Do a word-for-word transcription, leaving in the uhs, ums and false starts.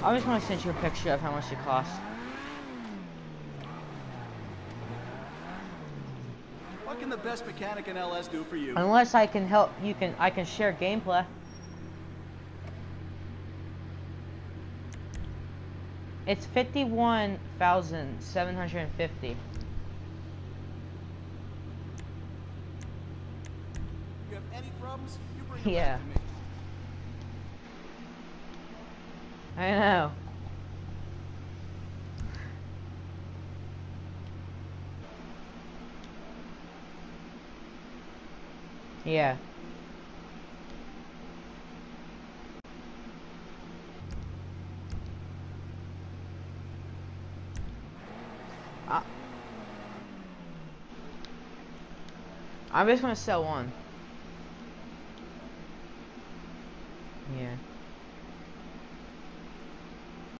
I just want to send you a picture of how much it costs. What can the best mechanic in L S do for you? Unless I can help, you can. I can share gameplay. It's fifty-one thousand seven hundred fifty. You have any problems? You bring them Yeah. back to me. I know. Yeah. I, I'm just gonna sell one. Yeah.